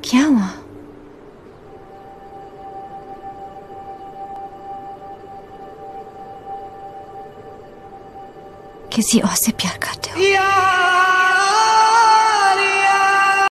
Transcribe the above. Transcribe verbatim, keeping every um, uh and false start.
क्या हुआ? किसी और से प्यार करते हो?